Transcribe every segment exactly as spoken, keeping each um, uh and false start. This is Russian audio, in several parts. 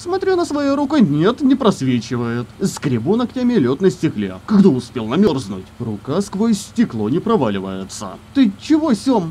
Смотрю на свою руку, нет, не просвечивает. Скребу ногтями лед на стекле. Когда успел намерзнуть? Рука сквозь стекло не проваливается. Ты чего, Сём?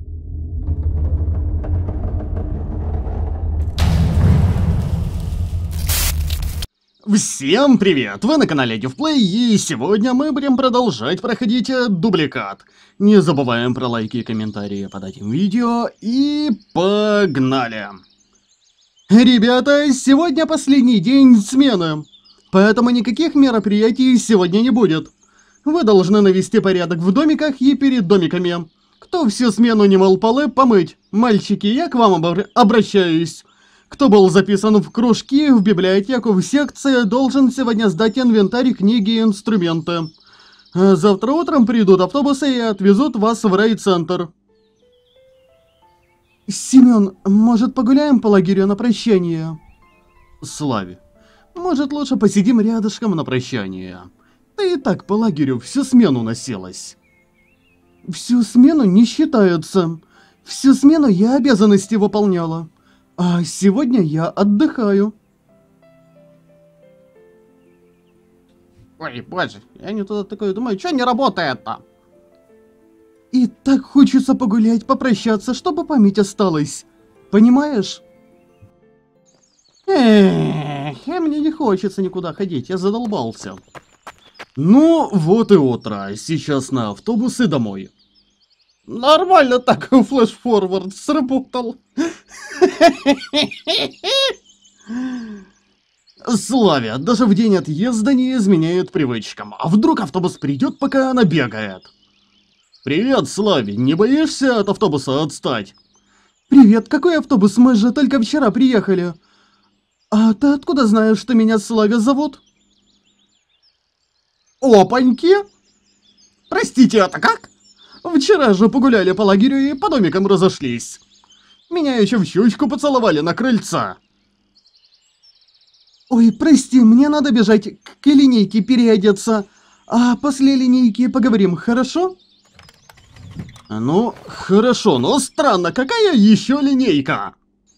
Всем привет! Вы на канале Дювплей, и сегодня мы будем продолжать проходить дубликат. Не забываем про лайки и комментарии под этим видео, и погнали! Ребята, сегодня последний день смены, поэтому никаких мероприятий сегодня не будет. Вы должны навести порядок в домиках и перед домиками. Кто всю смену не мыл полы, помыть. Мальчики, я к вам обр обращаюсь. Кто был записан в кружки, в библиотеку, в секции, должен сегодня сдать инвентарь, книги и инструменты. Завтра утром придут автобусы и отвезут вас в райцентр. Семён, может, погуляем по лагерю на прощание? Славе, может, лучше посидим рядышком на прощание? Ты и так по лагерю всю смену носилась. Всю смену не считается. Всю смену я обязанности выполняла. А сегодня я отдыхаю. Ой, боже, я не туда такое думаю, что не работает-то? И так хочется погулять, попрощаться, чтобы память осталась. Понимаешь? Эх, мне не хочется никуда ходить, я задолбался. Ну, вот и утро. Сейчас на автобус и домой. Нормально так, флэш-форвард сработал. Славя, даже в день отъезда не изменяет привычкам. А вдруг автобус придет, пока она бегает? Привет, Славе, не боишься от автобуса отстать? Привет, какой автобус? Мы же только вчера приехали. А ты откуда знаешь, что меня Славя зовут? Опаньки! Простите, это как? Вчера же погуляли по лагерю и по домикам разошлись. Меня еще в щечку поцеловали на крыльца. Ой, прости, мне надо бежать к линейке переодеться. А после линейки поговорим, хорошо? Ну, хорошо, но странно, какая еще линейка?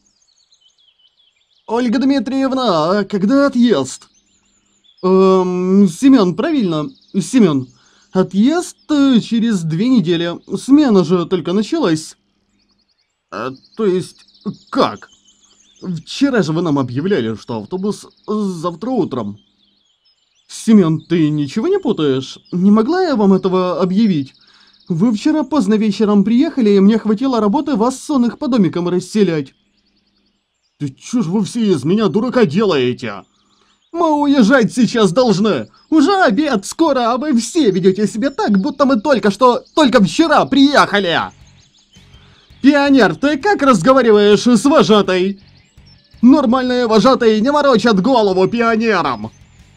Ольга Дмитриевна, а когда отъезд? Эм, Семен, правильно, Семен. Отъезд э, через две недели. Смена же только началась. А, то есть, как? Вчера же вы нам объявляли, что автобус завтра утром. Семен, ты ничего не путаешь? Не могла я вам этого объявить? Вы вчера поздно вечером приехали, и мне хватило работы вас сонных по домикам расселять. Да чё ж вы все из меня дурака делаете? Мы уезжать сейчас должны. Уже обед скоро, а вы все ведете себя так, будто мы только что, только вчера приехали. Пионер, ты как разговариваешь с вожатой? Нормальные вожатые не морочат голову пионерам.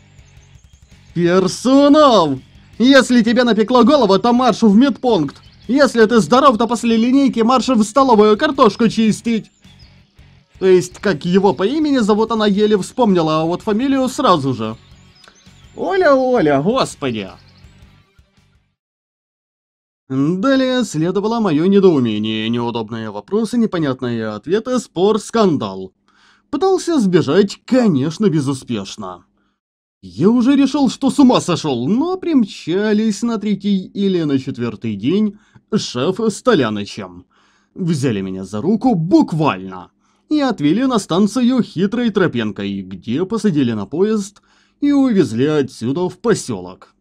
Персонал! Если тебе напекло голову, то марш в медпункт. Если ты здоров, то после линейки марш в столовую картошку чистить. То есть, как его по имени зовут, она еле вспомнила, а вот фамилию сразу же. Оля-Оля, господи. Далее следовало мое недоумение, неудобные вопросы, непонятные ответы, спор, скандал. Пытался сбежать, конечно, безуспешно. Я уже решил, что с ума сошел, но примчались на третий или на четвертый день шеф с Толянычем. Взяли меня за руку буквально и отвели на станцию хитрой тропинкой, где посадили на поезд и увезли отсюда в поселок.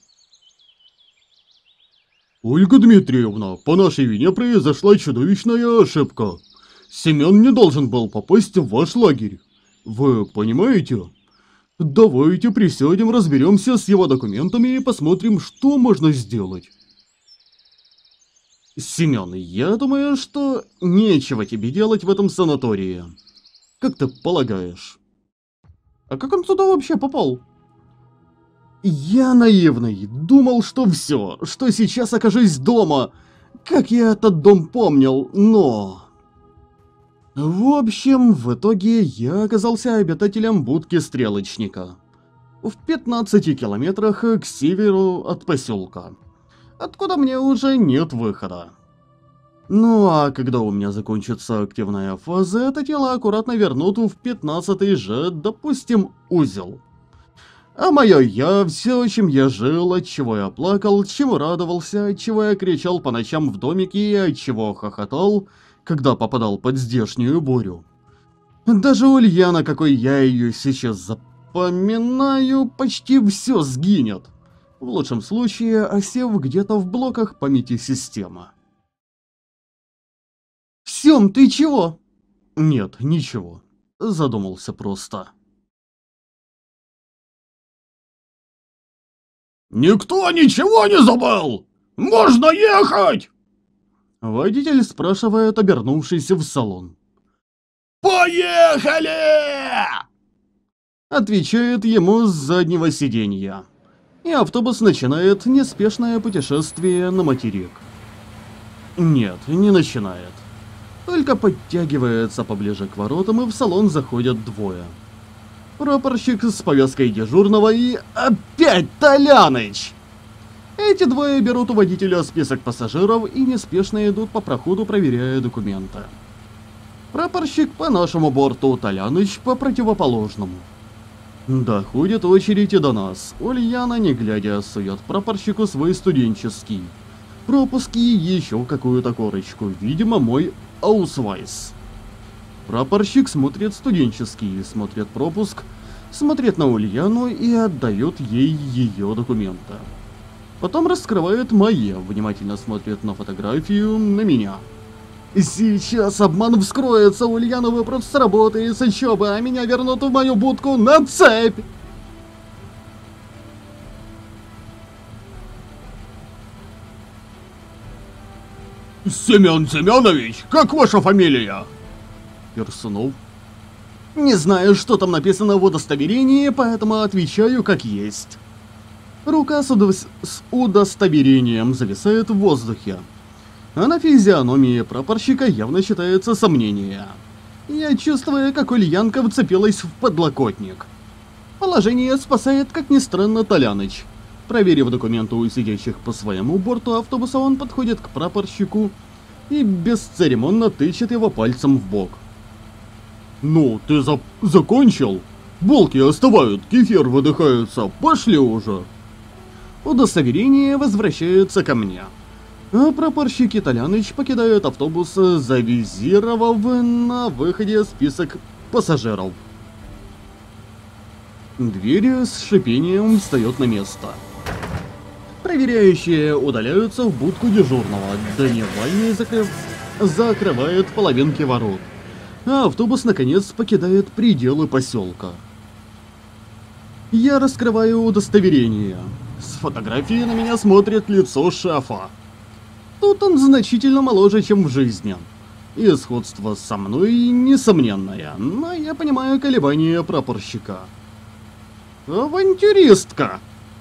Ольга Дмитриевна, по нашей вине произошла чудовищная ошибка. Семен не должен был попасть в ваш лагерь. Вы понимаете? Давайте присядем, разберемся с его документами и посмотрим, что можно сделать. Семен, я думаю, что нечего тебе делать в этом санатории. Как ты полагаешь? А как он туда вообще попал? Я наивный, думал, что все, что сейчас окажусь дома. Как я этот дом помнил, но... В общем, в итоге я оказался обитателем будки стрелочника. В пятнадцати километрах к северу от поселка, откуда мне уже нет выхода. Ну а когда у меня закончится активная фаза, это тело аккуратно вернут в пятнадцатый же, допустим, узел. А мое я, все, чем я жил, от чего я плакал, чему радовался, от чего я кричал по ночам в домике и от чего хохотал, когда попадал под здешнюю бурю. Даже Ульяна, какой я ее сейчас запоминаю, почти все сгинет. В лучшем случае, осев где-то в блоках памяти системы. «Сём, ты чего?» «Нет, ничего. Задумался просто». «Никто ничего не забыл! Можно ехать!» Водитель спрашивает, обернувшись в салон. «Поехали!» Отвечает ему с заднего сиденья. И автобус начинает неспешное путешествие на материк. Нет, не начинает. Только подтягивается поближе к воротам, и в салон заходят двое. Прапорщик с повязкой дежурного и опять Толяныч! Эти двое берут у водителя список пассажиров и неспешно идут по проходу, проверяя документы. Прапорщик по нашему борту, Толяныч по противоположному. Доходит очередь и до нас. Ульяна, не глядя, сует прапорщику свой студенческий. Пропуски и еще какую-то корочку, видимо, мой аусвайс. Прапорщик смотрит студенческий, смотрит пропуск, смотрит на Ульяну и отдает ей ее документы. Потом раскрывает мои, внимательно смотрит на фотографию, на меня. Сейчас обман вскроется, Ульяну выпрут с работы и с учебы, а меня вернут в мою будку на цепь. «Семен Семенович, как ваша фамилия?» Персунов. Не знаю, что там написано в удостоверении, поэтому отвечаю как есть. Рука с, удо... с удостоверением зависает в воздухе. А на физиономии прапорщика явно читается сомнение. Я чувствую, как Ульянка вцепилась в подлокотник. Положение спасает, как ни странно, Толяныч. Проверив документы у сидящих по своему борту автобуса, он подходит к прапорщику и бесцеремонно тычет его пальцем в бок. «Ну, ты за... закончил? Булки остывают, кефир выдыхается, пошли уже!» Удостоверение возвращается ко мне. А прапорщик и Толяныч покидают автобус, завизировав на выходе список пассажиров. Дверь с шипением встает на место. Проверяющие удаляются в будку дежурного, дневальный закрыв... закрывает половинки ворот. А автобус наконец покидает пределы поселка. Я раскрываю удостоверение. С фотографии на меня смотрит лицо шефа. Тут он значительно моложе, чем в жизни. И сходство со мной несомненное, но я понимаю колебания прапорщика. Авантюристка!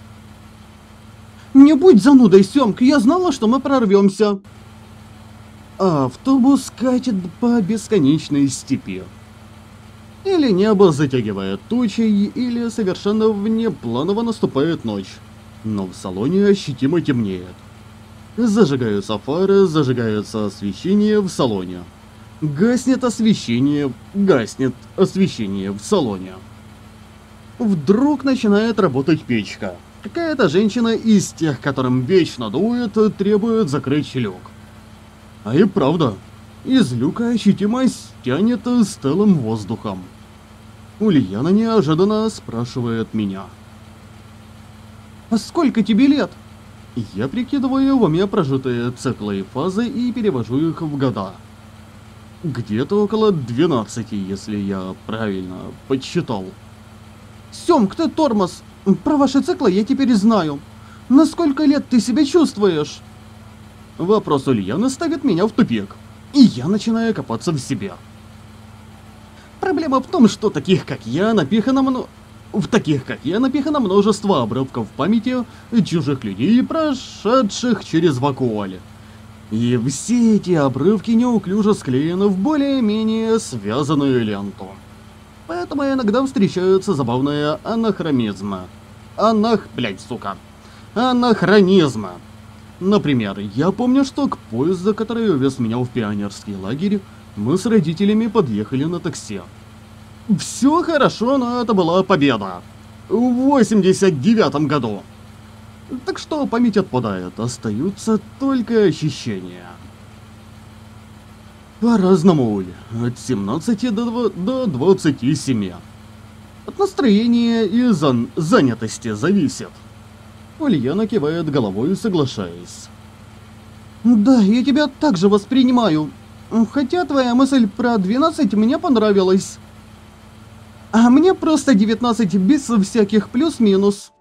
Не будь занудой, Семка, я знала, что мы прорвемся. А автобус катит по бесконечной степи. Или небо затягивает тучей, или совершенно внепланово наступает ночь. Но в салоне ощутимо темнеет. Зажигаются фары, зажигается освещение в салоне. Гаснет освещение, гаснет освещение в салоне. Вдруг начинает работать печка. Какая-то женщина из тех, которым вечно дует, требует закрыть люк. А и правда, из люка ощутимо тянет стылым воздухом. Ульяна неожиданно спрашивает меня. «А сколько тебе лет?» Я прикидываю в уме прожитые циклы и фазы и перевожу их в года. Где-то около двенадцати, если я правильно подсчитал. «Семк, ты тормоз! Про ваши циклы я теперь знаю. На сколько лет ты себя чувствуешь?» Вопрос Ульяны ставит меня в тупик, и я начинаю копаться в себе. Проблема в том, что таких как я напихано много... В таких, как я, напихано множество обрывков памяти чужих людей, прошедших через вакуоль. И все эти обрывки неуклюже склеены в более-менее связанную ленту. Поэтому иногда встречаются забавные анахронизмы. Анах... блять, сука. Анахронизмы. Например, я помню, что к поезду, который увез меня в пионерский лагерь, мы с родителями подъехали на такси. Все хорошо, но это была победа. В восемьдесят девятом году. Так что память отпадает, остаются только ощущения. По-разному, Уль. От семнадцати до, до двадцати семи. От настроения и зан занятости зависит. Ульяна кивает головой, соглашаясь. Да, я тебя также воспринимаю. Хотя твоя мысль про двенадцать мне понравилась. А мне просто девятнадцать без всяких плюс-минус.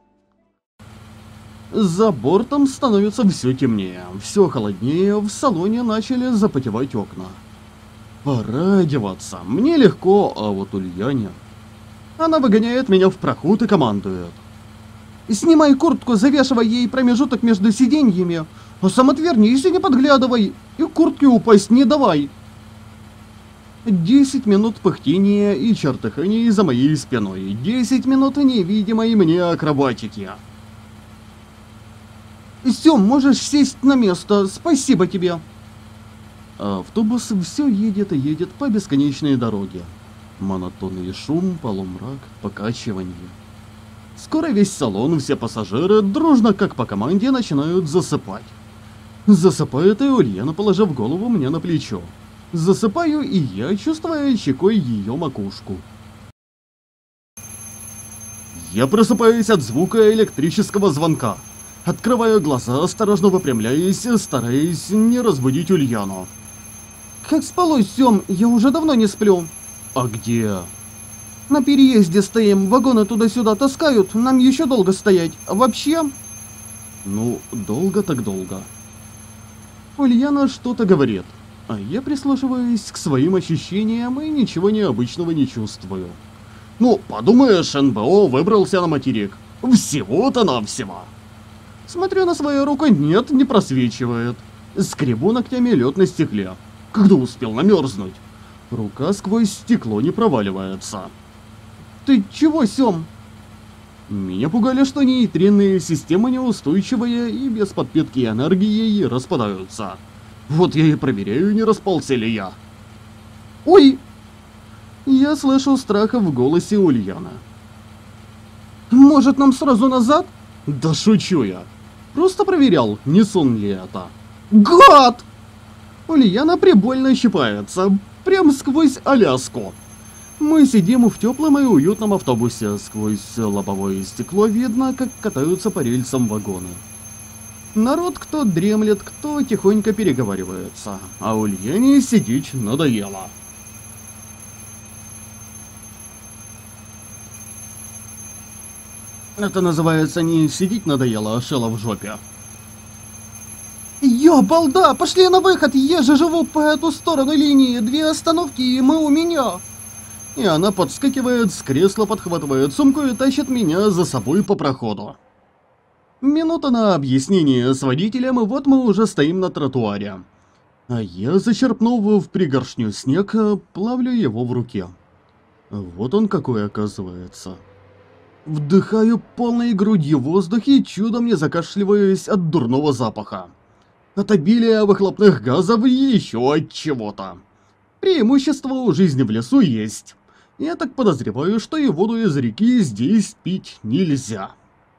За бортом становится все темнее, все холоднее, в салоне начали запотевать окна. Пора одеваться, мне легко, а вот Ульяне... Она выгоняет меня в проход и командует. Снимай куртку, завешивай ей промежуток между сиденьями, а сам отвернись и не подглядывай, и куртке упасть не давай. Десять минут пыхтения и чертыхания за моей спиной, десять минут невидимой мне акробатики. Сём, можешь сесть на место, спасибо тебе. Автобус все едет и едет по бесконечной дороге. Монотонный шум, полумрак, покачивание. Скоро весь салон, все пассажиры дружно, как по команде, начинают засыпать. Засыпает и Ульяна, положив голову мне на плечо. Засыпаю и я, чувствуя щекой ее макушку. Я просыпаюсь от звука электрического звонка. Открываю глаза, осторожно выпрямляясь, стараясь не разбудить Ульяну. Как спалось, Сём? Я уже давно не сплю. А где? На переезде стоим, вагоны туда-сюда таскают, нам еще долго стоять. А вообще... Ну, долго так долго. Ульяна что-то говорит, а я прислушиваюсь к своим ощущениям и ничего необычного не чувствую. Ну, подумаешь, эн бэ о выбрался на материк. Всего-то навсего. Смотрю на свою руку, нет, не просвечивает. Скребу ногтями лед на стекле. Когда успел намерзнуть? Рука сквозь стекло не проваливается. Ты чего, Сём? Меня пугали, что нейтринные системы неустойчивые и без подпитки энергией распадаются. Вот я и проверяю, не распался ли я. Ой! Я слышу страх в голосе Ульяны. Может, нам сразу назад? Да шучу я. Просто проверял, не сон ли это. Гад! Ульяна прибольно щипается, прям сквозь Аляску. Мы сидим в теплом и уютном автобусе. Сквозь лобовое стекло видно, как катаются по рельсам вагоны. Народ кто дремлет, кто тихонько переговаривается. А Ульяне сидеть надоело. Это называется не сидеть надоело, а шело в жопе. Ё, балда, пошли на выход, я же живу по эту сторону линии, две остановки и мы у меня. И она подскакивает с кресла, подхватывает сумку и тащит меня за собой по проходу. Минута на объяснение с водителем, и вот мы уже стоим на тротуаре. А я, зачерпнув в пригоршню снег, плавлю его в руке. Вот он какой оказывается. Вдыхаю полной грудью воздух и чудом не закашливаюсь от дурного запаха. От обилия выхлопных газов и еще от чего-то. Преимущество у жизни в лесу есть. Я так подозреваю, что и воду из реки здесь пить нельзя.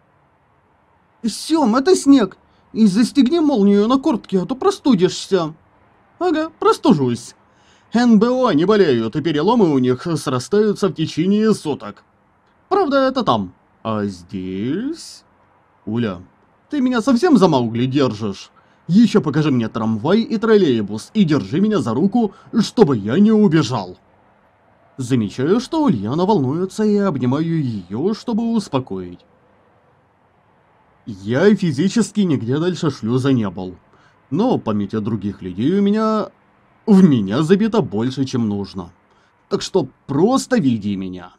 Сём, это снег. И застегни молнию на куртке, а то простудишься. Ага, простужусь. эн бэ о не болеют, и переломы у них срастаются в течение суток. Правда, это там. А здесь... Уля, ты меня совсем за Маугли держишь? Еще покажи мне трамвай и троллейбус и держи меня за руку, чтобы я не убежал. Замечаю, что Ульяна волнуется, и обнимаю ее, чтобы успокоить. Я физически нигде дальше шлюза не был. Но память о других людей у меня... в меня забито больше, чем нужно. Так что просто веди меня.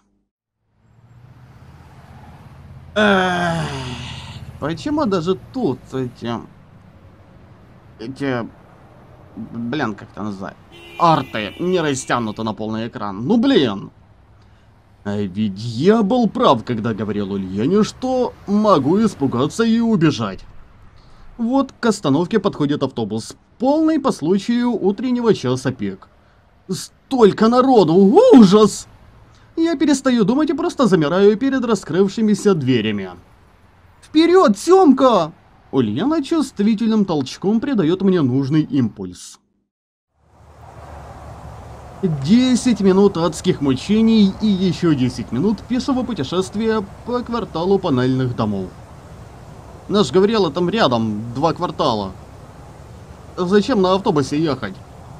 Эх, почему даже тут эти... Эти... Блин, как это называют? Арты не растянуты на полный экран. Ну блин. А ведь я был прав, когда говорил Ульяне, что могу испугаться и убежать. Вот к остановке подходит автобус, полный по случаю утреннего часа пик. Столько народу! Ужас! Я перестаю думать и просто замираю перед раскрывшимися дверями. Вперед, Семка! Ульяна чувствительным толчком придает мне нужный импульс. десять минут адских мучений и еще десять минут пешего путешествия по кварталу панельных домов. Наш Гавриэла там рядом, два квартала. Зачем на автобусе ехать?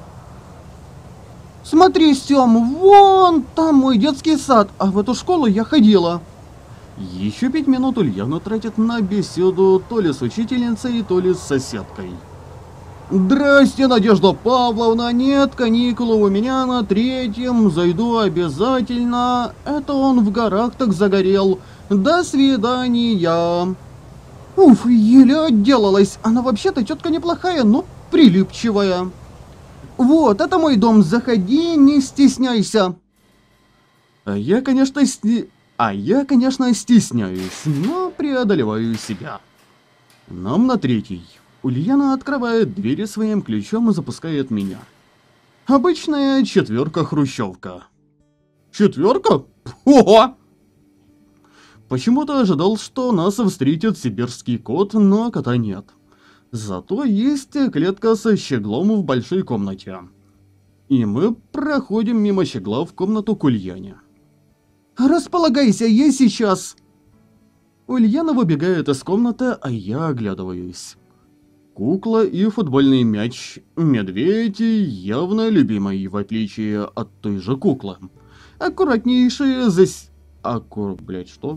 Смотри, Сем, вон там мой детский сад, а в эту школу я ходила. Еще пять минут Ульяна тратит на беседу то ли с учительницей, то ли с соседкой. Здрасте, Надежда Павловна, нет, каникулы у меня на третьем, зайду обязательно. Это он в горах так загорел. До свидания. Уф, еле отделалась. Она вообще-то тетка неплохая, но прилипчивая. Вот, это мой дом, заходи, не стесняйся. А я, конечно, сни... А я, конечно, стесняюсь, но преодолеваю себя. Нам на третий. Ульяна открывает двери своим ключом и запускает меня. Обычная четверка-хрущевка. Четверка? Ого! Почему-то ожидал, что нас встретит сибирский кот, но кота нет. Зато есть клетка со щеглом в большой комнате. И мы проходим мимо щегла в комнату к Ульяне. «Располагайся, я сейчас!» Ульяна выбегает из комнаты, а я оглядываюсь. Кукла и футбольный мяч. Медведь явно любимый, в отличие от той же куклы. Аккуратнейшие зас... Аккур... Блять, что?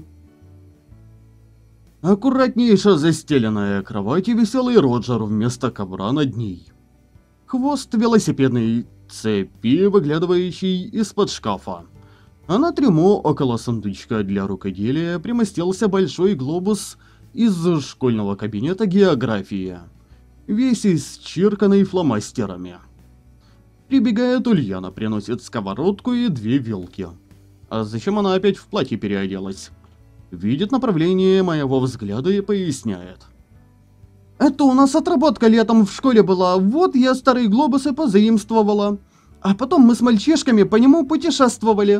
Аккуратнейше застеленная кровать и веселый Роджер вместо ковра над ней. Хвост велосипедной цепи, выглядывающий из-под шкафа. А на трюмо около сундучка для рукоделия примостился большой глобус из школьного кабинета географии, весь исчерканный фломастерами. Прибегает Ульяна, приносит сковородку и две вилки. А зачем она опять в платье переоделась? Видит направление моего взгляда и поясняет. Это у нас отработка летом в школе была, вот я старые глобусы позаимствовала. А потом мы с мальчишками по нему путешествовали.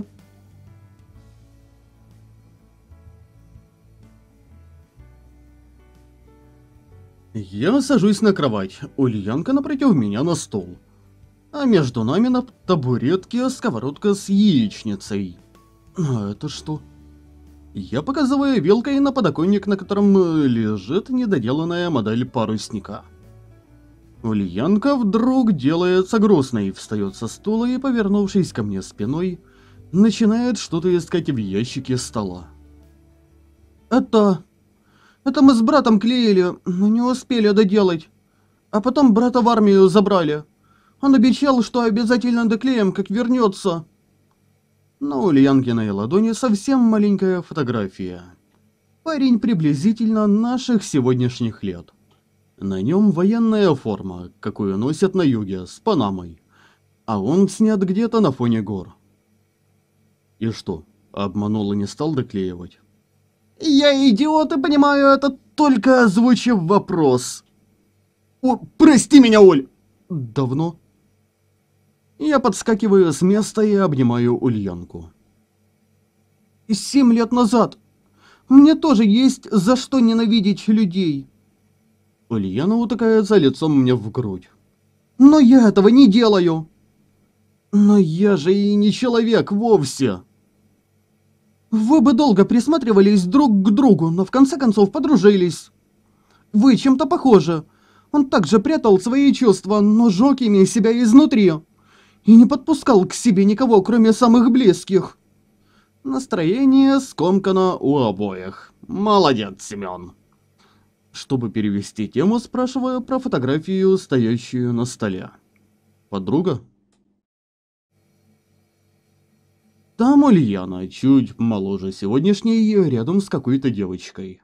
Я сажусь на кровать, Ульянка напротив меня на стол. А между нами на табуретке сковородка с яичницей. А это что? Я показываю вилкой на подоконник, на котором лежит недоделанная модель парусника. Ульянка вдруг делается грустной, встает со стула и, повернувшись ко мне спиной, начинает что-то искать в ящике стола. Это... Это мы с братом клеили, но не успели доделать. А потом брата в армию забрали. Он обещал, что обязательно доклеим, как вернется. На Ульянкиной ладони совсем маленькая фотография. Парень приблизительно наших сегодняшних лет. На нем военная форма, какую носят на юге, с панамой. А он снят где-то на фоне гор. И что, обманул и не стал доклеивать? Я идиот и понимаю это, только озвучив вопрос. О, прости меня, Оль! Давно? Я подскакиваю с места и обнимаю Ульянку. Семь лет назад. Мне тоже есть за что ненавидеть людей. Ульяна утыкается лицом мне в грудь. Но я этого не делаю. Но я же и не человек вовсе. Вы бы долго присматривались друг к другу, но в конце концов подружились. Вы чем-то похожи. Он также прятал свои чувства, но жёг ими себя изнутри. И не подпускал к себе никого, кроме самых близких. Настроение скомкано у обоих. Молодец, Семён. Чтобы перевести тему, спрашиваю про фотографию, стоящую на столе. Подруга? Там Ульяна, чуть моложе сегодняшней, рядом с какой-то девочкой.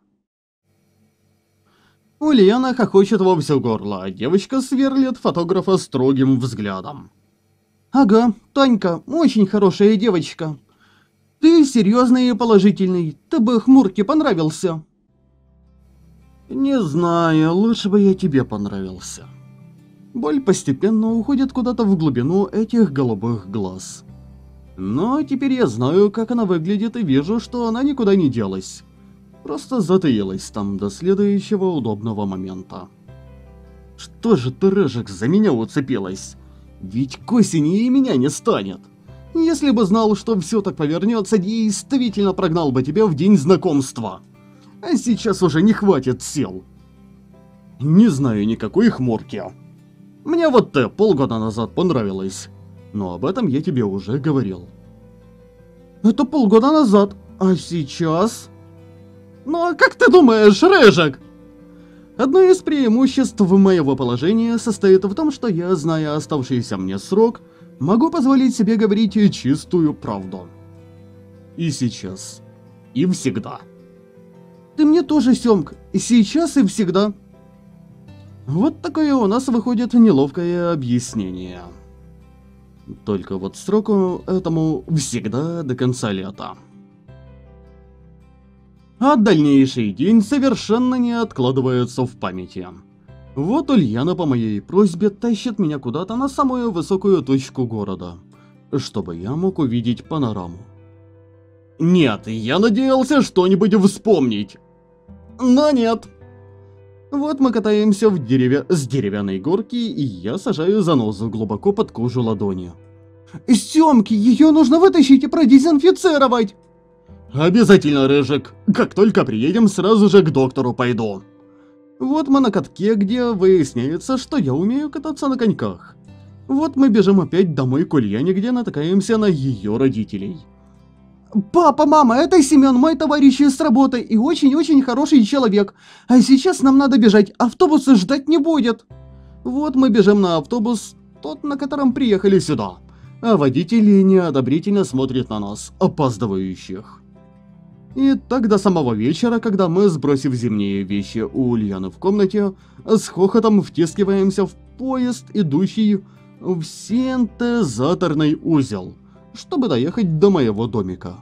Ульяна хохочет во всё горло, а девочка сверлит фотографа строгим взглядом. Ага, Танька, очень хорошая девочка. Ты серьезный и положительный, ты бы Хмурке понравился. Не знаю, лучше бы я тебе понравился. Боль постепенно уходит куда-то в глубину этих голубых глаз. Но теперь я знаю, как она выглядит, и вижу, что она никуда не делась. Просто затаилась там до следующего удобного момента. Что же ты, Рыжик, за меня уцепилась? Ведь к осени и меня не станет. Если бы знал, что все так повернется, действительно прогнал бы тебя в день знакомства. А сейчас уже не хватит сил. Не знаю никакой хмурки. Мне вот ты полгода назад понравилось. Но об этом я тебе уже говорил. Это полгода назад, а сейчас... Ну а как ты думаешь, Рыжик? Одно из преимуществ моего положения состоит в том, что я, зная оставшийся мне срок, могу позволить себе говорить чистую правду. И сейчас. И всегда. Ты мне тоже, Сёмка, и сейчас, и всегда. Вот такое у нас выходит неловкое объяснение. Только вот сроку этому всегда до конца лета. А дальнейший день совершенно не откладывается в памяти. Вот Ульяна по моей просьбе тащит меня куда-то на самую высокую точку города, чтобы я мог увидеть панораму. Нет, я надеялся что-нибудь вспомнить. Но нет. Вот мы катаемся в деревя... с деревянной горки, и я сажаю занозу глубоко под кожу ладони. Сёмки, ее нужно вытащить и продезинфицировать. Обязательно, Рыжик. Как только приедем, сразу же к доктору пойду. Вот мы на катке, где выясняется, что я умею кататься на коньках. Вот мы бежим опять домой к Ульяне, где натыкаемся на ее родителей. Папа, мама, это Семен, мой товарищ с работы и очень-очень хороший человек. А сейчас нам надо бежать, автобус ждать не будет. Вот мы бежим на автобус, тот, на котором приехали сюда. А водитель неодобрительно смотрит на нас, опаздывающих. И так до самого вечера, когда мы, сбросив зимние вещи у Ульяны в комнате, с хохотом втискиваемся в поезд, идущий в синтезаторный узел, чтобы доехать до моего домика.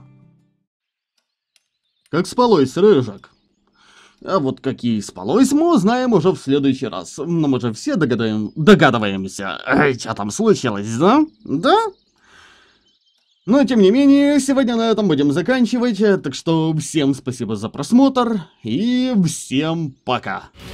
Как спалось, Рыжик? А вот какие спалось, мы узнаем уже в следующий раз. Но мы же все догадаем... догадываемся, что там случилось, да? Да? Но тем не менее, сегодня на этом будем заканчивать. Так что всем спасибо за просмотр и всем пока.